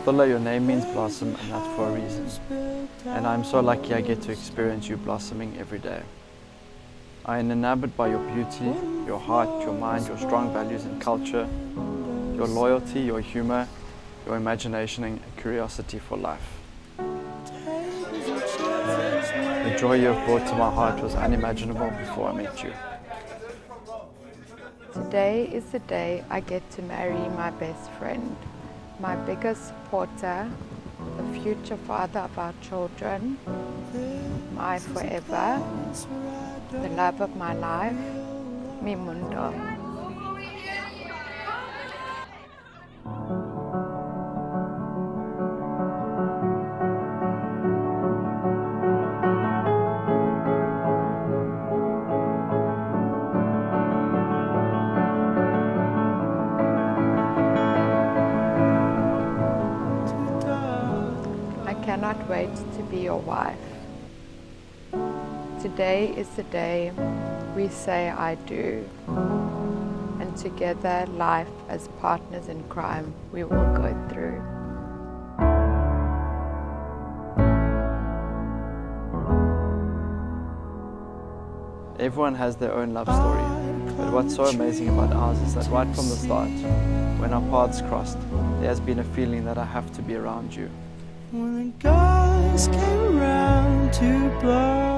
Bulla, your name means blossom, and that's for a reason. And I'm so lucky I get to experience you blossoming every day. I am enamored by your beauty, your heart, your mind, your strong values and culture, your loyalty, your humor, your imagination and curiosity for life. The joy you have brought to my heart was unimaginable before I met you. Today is the day I get to marry my best friend, my biggest supporter, the future father of our children, my forever, the love of my life, Mimundo. I cannot wait to be your wife. Today is the day we say I do, and together life as partners in crime we will go through. Everyone has their own love story, but what's so amazing about ours is that right from the start, when our paths crossed, there has been a feeling that I have to be around you. When the gods came around to blow